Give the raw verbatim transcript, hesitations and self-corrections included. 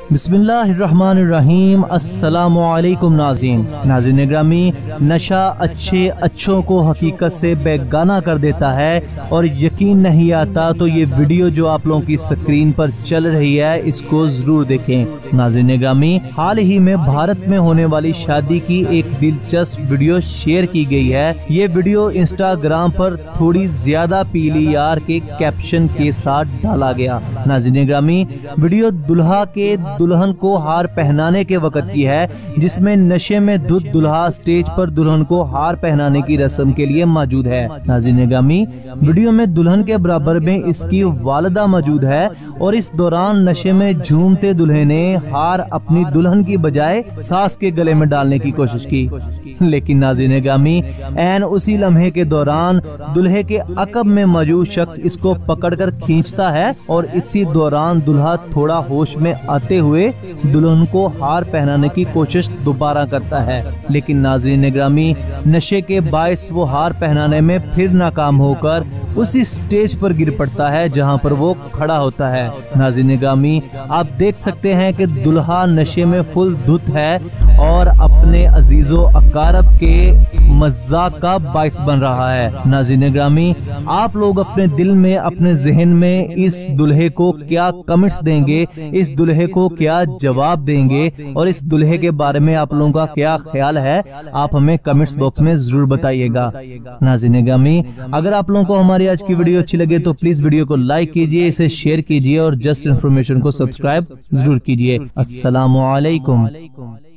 बिस्मिल्लाहिर्रहमानिर्रहीम। अस्सलामु अलैकुम नाज़रीन। नाज़रीन ग्रामी, नशा अच्छे अच्छों को हकीकत से बेगाना कर देता है और यकीन नहीं आता तो ये वीडियो जो आप लोगों की स्क्रीन पर चल रही है इसको जरूर देखें। नाज़रीन ग्रामी, हाल ही में भारत में होने वाली शादी की एक दिलचस्प वीडियो शेयर की गई है। ये वीडियो इंस्टाग्राम पर थोड़ी ज्यादा पीली यार के कैप्शन के साथ डाला गया। नाज़रीन ग्रामी, वीडियो दुल्हा के दुल्हन को हार पहनाने के वक्त की है, जिसमें नशे में धुत दुल्हा स्टेज पर दुल्हन को हार पहनाने की रस्म के लिए मौजूद है। नाज़रीन ग्रामी, वीडियो में दुल्हन के बराबर में इसकी वालिदा मौजूद है और इस दौरान नशे में झूमते दुल्हे ने हार अपनी दुल्हन की बजाय सास के गले में डालने की कोशिश की, लेकिन नाज़रीन ग्रामी, ऐन उसी लम्हे के दौरान दुल्हे के अकब में मौजूद शख्स इसको पकड़कर खींचता है और इसी दौरान दुल्हा थोड़ा होश में आते हुए दुल्हन को हार पहनाने की कोशिश दोबारा करता है, लेकिन नाज़रीन ग्रामी, नशे के बायस वो हार पहनाने में फिर नाकाम होकर उसी स्टेज पर गिर पड़ता है जहां पर वो खड़ा होता है। नाज़रीन ग्रामी, आप देख सकते हैं कि दुल्हा नशे में फुल धुत है और अपने अजीजों अकारब के मजाक का बायस बन रहा है। नाज़रीन ग्रामी, आप लोग अपने दिल में, अपने जहन में इस दुल्हे को क्या कमेंट्स देंगे, इस दुल्हे को क्या जवाब देंगे और इस दुल्हे के बारे में आप लोगों का क्या ख्याल है, आप हमें कमेंट्स बॉक्स में जरूर बताइएगा। नाज़रीन ग्रामी, अगर आप लोगों को हमारी आज की वीडियो अच्छी लगे तो प्लीज वीडियो को लाइक कीजिए, इसे शेयर कीजिए और जस्ट इन्फॉर्मेशन को सब्सक्राइब जरूर कीजिए। अस्सलामु अलैकुम।